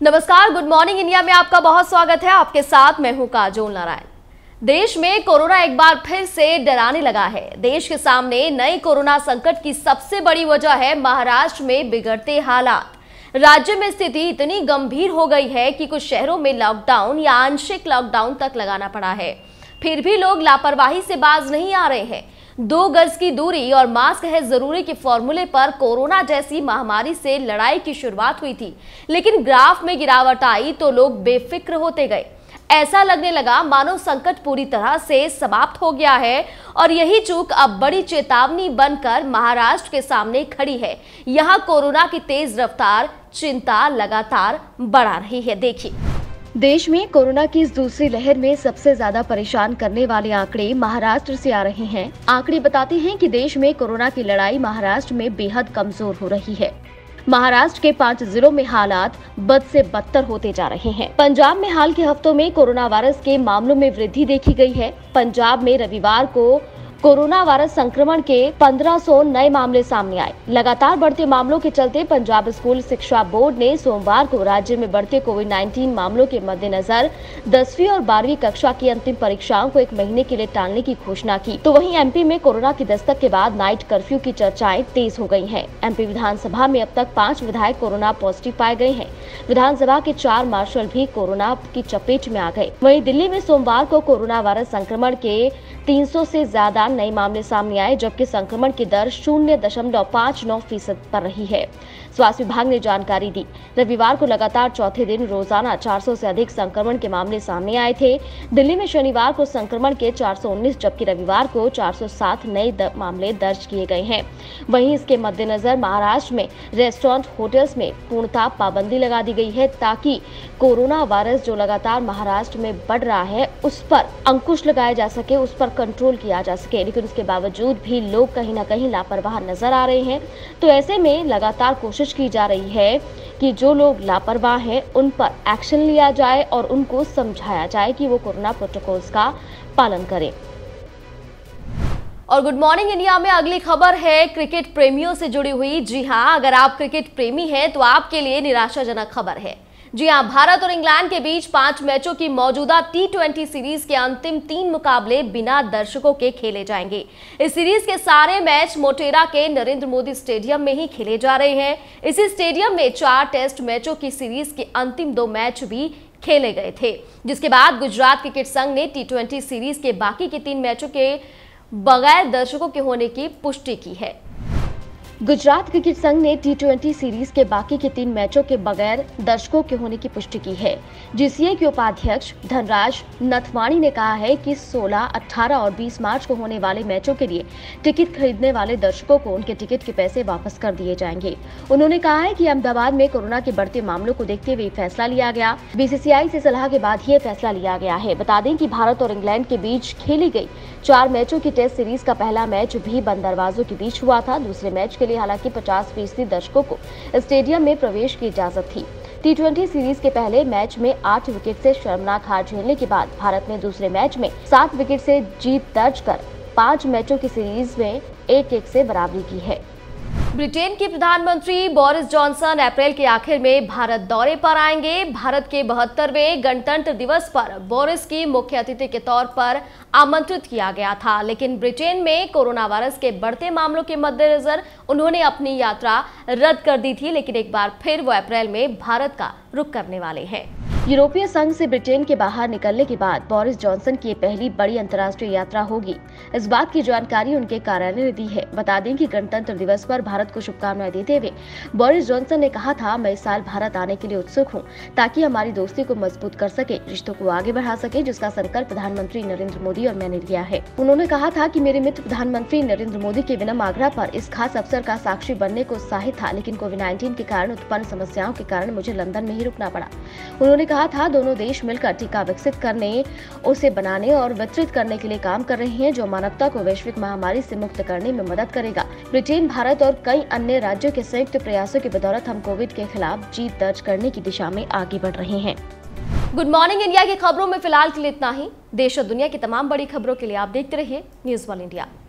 नमस्कार, good morning India में आपका बहुत स्वागत है। आपके साथ मैं हूं काजोल नारायण। देश में कोरोना एक बार फिर से डराने लगा है। देश के सामने नए कोरोना संकट की सबसे बड़ी वजह है महाराष्ट्र में बिगड़ते हालात। राज्य में स्थिति इतनी गंभीर हो गई है कि कुछ शहरों में लॉकडाउन या आंशिक लॉकडाउन तक लगाना पड़ा है। फिर भी लोग लापरवाही से बाज नहीं आ रहे हैं। 2 गज की दूरी और मास्क है जरूरी के फॉर्मूले पर कोरोना जैसी महामारी से लड़ाई की शुरुआत हुई थी, लेकिन ग्राफ में गिरावट आई तो लोग बेफिक्र होते गए। ऐसा लगने लगा मानो संकट पूरी तरह से समाप्त हो गया है और यही चूक अब बड़ी चेतावनी बनकर महाराष्ट्र के सामने खड़ी है। यहाँ कोरोना की तेज रफ्तार चिंता लगातार बढ़ा रही है। देखिए, देश में कोरोना की इस दूसरी लहर में सबसे ज्यादा परेशान करने वाले आंकड़े महाराष्ट्र से आ रहे हैं। आंकड़े बताते हैं कि देश में कोरोना की लड़ाई महाराष्ट्र में बेहद कमजोर हो रही है। महाराष्ट्र के 5 जिलों में हालात बद से बदतर होते जा रहे हैं। पंजाब में हाल के हफ्तों में कोरोना वायरस के मामलों में वृद्धि देखी गई है। पंजाब में रविवार को कोरोना वायरस संक्रमण के 1500 नए मामले सामने आए। लगातार बढ़ते मामलों के चलते पंजाब स्कूल शिक्षा बोर्ड ने सोमवार को राज्य में बढ़ते कोविड-19 मामलों के मद्देनजर 10वीं और 12वीं कक्षा की अंतिम परीक्षाओं को 1 महीने के लिए टालने की घोषणा की। तो वहीं एमपी में कोरोना की दस्तक के बाद नाइट कर्फ्यू की चर्चाएं तेज हो गई हैं। एमपी विधानसभा में अब तक 5 विधायक कोरोना पॉजिटिव पाए गए हैं। विधानसभा के 4 मार्शल भी कोरोना की चपेट में आ गए। वहीं दिल्ली में सोमवार को कोरोना वायरस संक्रमण के 300 से ज्यादा नए मामले सामने आए, जबकि संक्रमण की दर 0.59% पर रही है। स्वास्थ्य विभाग ने जानकारी दी। रविवार को लगातार चौथे दिन रोजाना 400 से अधिक संक्रमण के मामले सामने आए थे। दिल्ली में शनिवार को संक्रमण के 419 जबकि रविवार को 407 नए मामले दर्ज किए गए हैं। वहीं इसके मद्देनजर महाराष्ट्र में रेस्टोरेंट, होटल्स में पूर्णतः पाबंदी लगा दी गई है ताकि कोरोना वायरस जो लगातार महाराष्ट्र में बढ़ रहा है उस पर अंकुश लगाया जा सके, उस पर कंट्रोल किया जा सके। लेकिन उसके बावजूद भी लोग कहीं ना कहीं लापरवाह नजर आ रहे हैं। तो ऐसे में लगातार कोशिश की जा रही है कि जो लोग लापरवाह हैं उन पर एक्शन लिया जाए और उनको समझाया जाए कि वो कोरोना प्रोटोकॉल्स का पालन करें। और गुड मॉर्निंग इंडिया में अगली खबर है क्रिकेट प्रेमियों से जुड़ी हुई। जी हां, अगर आप क्रिकेट प्रेमी हैं तो आपके लिए निराशाजनक खबर है। जी हां, भारत और इंग्लैंड के बीच 5 मैचों की मौजूदा T20 सीरीज के अंतिम 3 मुकाबले बिना दर्शकों के खेले जाएंगे। इस सीरीज के सारे मैच मोटेरा के नरेंद्र मोदी स्टेडियम में ही खेले जा रहे हैं। इसी स्टेडियम में 4 टेस्ट मैचों की सीरीज के अंतिम 2 मैच भी खेले गए थे, जिसके बाद गुजरात क्रिकेट संघ ने T20 सीरीज के बाकी के 3 मैचों के बगैर दर्शकों के होने की पुष्टि की है। गुजरात क्रिकेट संघ ने T20 सीरीज के बाकी के 3 मैचों के बगैर दर्शकों के होने की पुष्टि की है। जीसीए के उपाध्यक्ष धनराज नथवाणी ने कहा है कि 16, 18 और 20 मार्च को होने वाले मैचों के लिए टिकट खरीदने वाले दर्शकों को उनके टिकट के पैसे वापस कर दिए जाएंगे। उन्होंने कहा है कि अहमदाबाद में कोरोना के बढ़ते मामलों को देखते हुए फैसला लिया गया। बीसीसीआई से सलाह के बाद ये फैसला लिया गया है। बता दें कि भारत और इंग्लैंड के बीच खेली गई 4 मैचों की टेस्ट सीरीज का पहला मैच भी बंद दरवाजों के बीच हुआ था। दूसरे मैच के लिए हालांकि 50% दर्शकों को स्टेडियम में प्रवेश की इजाजत थी। T20 सीरीज के पहले मैच में 8 विकेट से शर्मनाक हार झेलने के बाद भारत ने दूसरे मैच में 7 विकेट से जीत दर्ज कर 5 मैचों की सीरीज में 1-1 से बराबरी की है। ब्रिटेन के प्रधानमंत्री बोरिस जॉनसन अप्रैल के आखिर में भारत दौरे पर आएंगे। भारत के 72वें गणतंत्र दिवस पर बोरिस की मुख्य अतिथि के तौर पर आमंत्रित किया गया था, लेकिन ब्रिटेन में कोरोना वायरस के बढ़ते मामलों के मद्देनजर उन्होंने अपनी यात्रा रद्द कर दी थी। लेकिन एक बार फिर वो अप्रैल में भारत का रुख करने वाले हैं। यूरोपीय संघ से ब्रिटेन के बाहर निकलने के बाद बोरिस जॉनसन की पहली बड़ी अंतर्राष्ट्रीय यात्रा होगी। इस बात की जानकारी उनके कार्यालय ने दी है। बता दें कि गणतंत्र दिवस पर भारत को शुभकामनाएं देते हुए बोरिस जॉनसन ने कहा था, मैं इस साल भारत आने के लिए उत्सुक हूं ताकि हमारी दोस्ती को मजबूत कर सके, रिश्तों को आगे बढ़ा सके, जिसका संकल्प प्रधानमंत्री नरेंद्र मोदी और मैंने लिया है। उन्होंने कहा था कि मेरे मित्र प्रधानमंत्री नरेंद्र मोदी के विनम्र आग्रह पर इस खास अवसर का साक्षी बनने को उत्साहित था, लेकिन कोविड-19 के कारण उत्पन्न समस्याओं के कारण मुझे लंदन में ही रुकना पड़ा। उन्होंने कहा था, दोनों देश मिलकर टीका विकसित करने, उसे बनाने और वितरित करने के लिए काम कर रहे हैं, जो मानवता को वैश्विक महामारी से मुक्त करने में मदद करेगा। ब्रिटेन, भारत और कई अन्य राज्यों के संयुक्त प्रयासों की बदौलत हम कोविड के खिलाफ जीत दर्ज करने की दिशा में आगे बढ़ रहे हैं। गुड मॉर्निंग इंडिया की खबरों में फिलहाल के लिए इतना ही। देश और दुनिया की तमाम बड़ी खबरों के लिए आप देखते रहिए न्यूज़ 1 इंडिया।